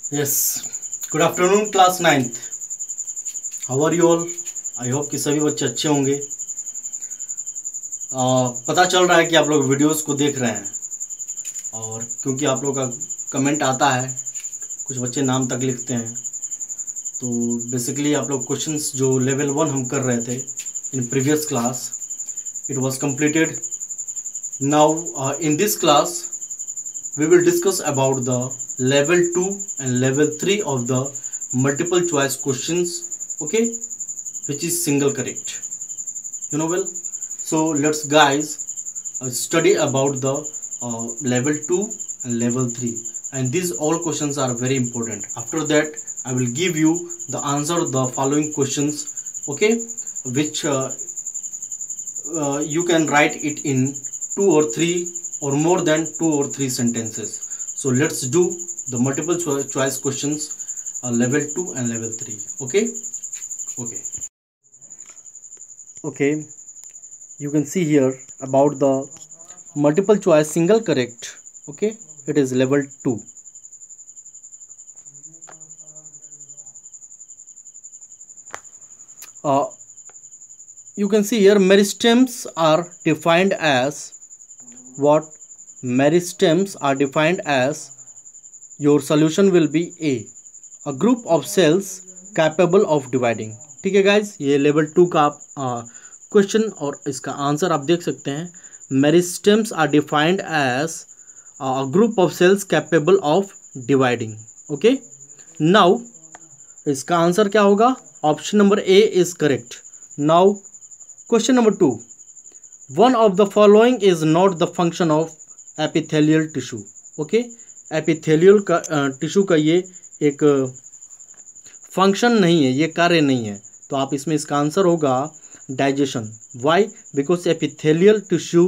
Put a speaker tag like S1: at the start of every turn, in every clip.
S1: Yes, good afternoon class 9th। How are you all? I hope कि सभी बच्चे अच्छे होंगे। पता चल रहा है कि आप लोग वीडियोस को देख रहे हैं, और क्योंकि आप लोग का कमेंट आता है, कुछ बच्चे नाम तक लिखते हैं, तो बेसिकली आप लोग क्वेश्चंस जो लेवल 1 हम कर रहे थे in previous class, it was completed. Now in this class we will discuss about the level 2 and level 3 of the multiple choice questions, okay, which is single correct, well. So let's guys study about the level 2 and level 3, and these all questions are very important. After that I will give you the answer the following questions, okay, which you can write it in 2 or 3 or more than 2 or 3 sentences. So let's do the multiple choice questions, level 2 and level 3. Okay, you can see here about the multiple choice single correct. Okay, it is level 2. You can see here meristems are defined as what? Meristems are defined as, your solution will be a group of cells capable of dividing. ठीक है guys, ये level 2 का question और इसका answer आप देख सकते हैं। Meristems are defined as a group of cells capable of dividing. Okay, now इसका आंसर क्या होगा? Option number A is correct. Now question number 2, one of the following is not the function of epithelial tissue. Okay, epithelial का tissue का ये एक function नहीं है, ये कार्य नहीं है, तो आप इसमें इसका आंसर होगा digestion. Why? Because epithelial tissue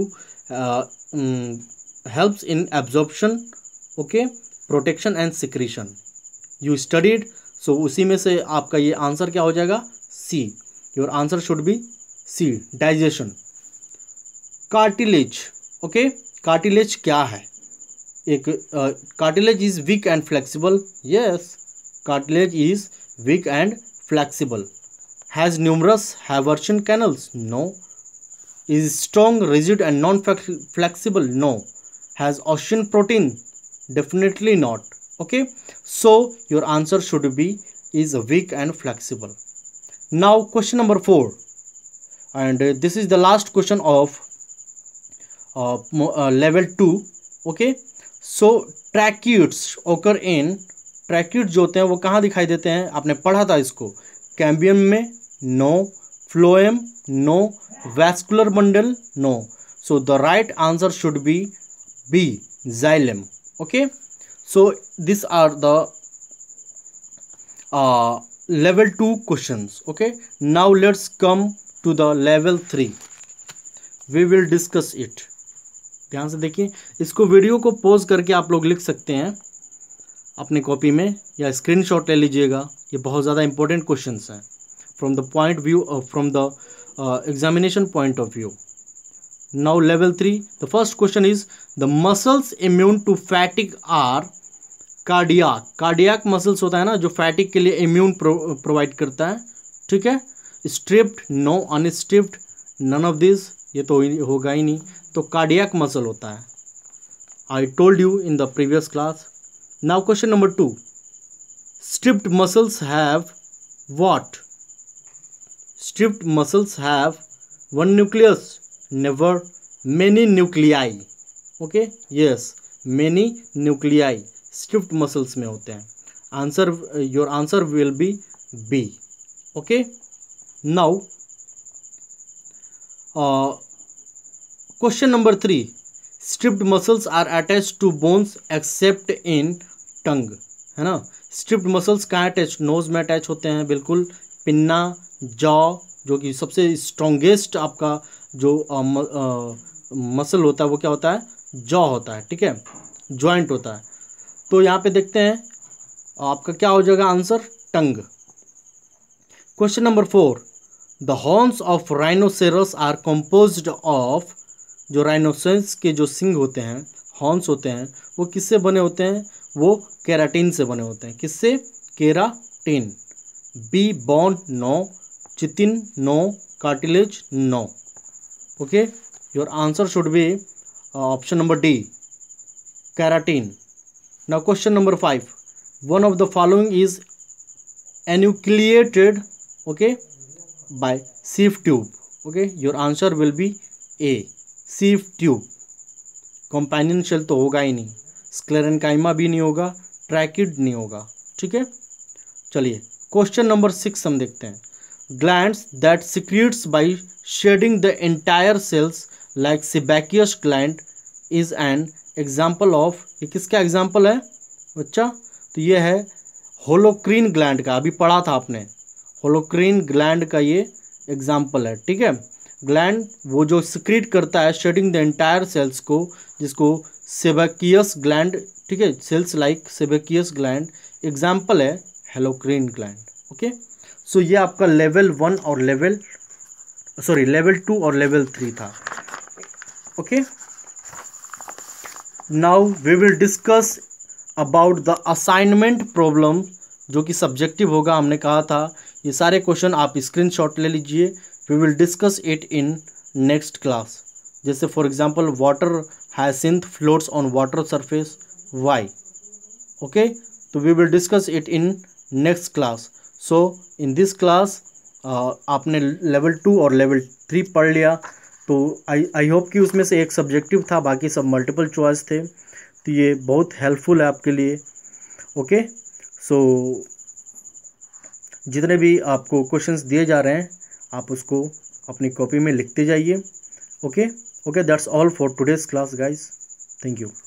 S1: helps in absorption, okay, protection and secretion. You studied, so उसी में से आपका ये आंसर क्या हो जाएगा? C. Your answer should be C, digestion. Cartilage, okay, cartilage क्या है? एक cartilage is weak and flexible. Yes, cartilage is weak and flexible. Has numerous Haversian canals? No. Is strong, rigid and non flexible? No. Has ossein protein? Definitely not. Okay, so your answer should be is weak and flexible. Now question number 4, and this is the last question of level 2. okay, so tracheids occur in, tracheids जो होते हैं वो कहाँ दिखाई देते हैं? आपने पढ़ा था इसको, कैम्बियम में? No. Phloem? No. Vascular bundle? No. So the right answer should be B, xylem. Okay, so this are the level 2 questions. Okay, now let's come to the level 3. We will discuss it. ध्यान से देखिए, इसको video को pause करके आप लोग लिख सकते हैं अपने कॉपी में, या स्क्रीनशॉट ले लीजिएगा। ये बहुत ज़्यादा इंपॉर्टेंट क्वेश्चंस हैं from the point view, from the examination point of view. Now level 3, the first question is the muscles immune to fatigue are cardiac. Cardiac muscles होता है ना जो फैटिक के लिए इम्यून प्रोवाइड करता है। ठीक है, striped? No. Unstriped? None of this, ये तो होगा ही नहीं, तो कार्डियाक मसल होता है। I told you in the previous class. Now question number 2, striped muscles have what? Striped muscles have one nucleus? Never. Many nuclei? Okay, yes, many nuclei striped muscles में होते हैं। Answer, your answer will be B. Okay, now question number 3, striped muscles are attached to bones except in tongue, है ना? Striped muscles कहाँ attach? Nose में attach होते हैं, बिल्कुल। पिन्ना, जॉ, जो कि सबसे स्ट्रॉन्गेस्ट आपका जो मसल होता है वो क्या होता है? जॉ होता है। ठीक है, जॉइंट होता है। तो यहाँ पे देखते हैं आपका क्या हो जाएगा answer? Tongue. Question number 4, the horns of rhinoceros are composed of. जो राइनोसेरस के जो सिंग होते हैं, हॉर्न्स होते हैं, वो किससे बने होते हैं? वो केराटिन से बने होते हैं। किससे? Keratin. B bone no, chitin no, cartilage no. Okay, your answer should be option number D, keratin. Now question number 5, one of the following is enucleated, okay, by sieve tube. Okay, your answer will be A, sieve tube. Companion cell तो होगा ही नहीं, sclerenchyma भी नहीं होगा, tracheid नहीं होगा। ठीक है, चलिए क्वेश्चन नंबर 6 हम देखते हैं। Glands that secrete by shedding the entire cells like sebaceous gland is an example of, ये किसका एग्जाम्पल है बच्चा? तो ये है होलोक्रीन ग्लैंड का, अभी पढ़ा था आपने, होलोक्रीन ग्लैंड का ये एग्जाम्पल है। ठीक है, ग्लैंड वो जो सिक्रीट करता है शेडिंग द एंटायर सेल्स को, जिसको सेबेकियस ग्लैंड, ठीक है, cells like sebaceous gland, example है होलोक्रीन ग्लैंड। ओके, सो ये आपका लेवल 1 और लेवल 2 और लेवल 3 था। Okay, now we will discuss about the assignment problem, जो कि सब्जेक्टिव होगा। हमने कहा था ये सारे क्वेश्चन आप स्क्रीनशॉट ले लीजिए। We will discuss it in next class. जैसे for example water hyacinth floats on water surface, why. Okay, तो we will discuss it in next class. So in this class आपने लेवल 2 और level 3 पढ़ लिया, तो आई hope कि उसमें से एक सब्जेक्टिव था, बाकी सब मल्टीपल चॉइस थे, तो ये बहुत हेल्पफुल है आपके लिए। ओके, सो जितने भी आपको क्वेश्चंस दिए जा रहे हैं आप उसको अपनी कॉपी में लिखते जाइए। Okay, that's all for today's class guys, thank you.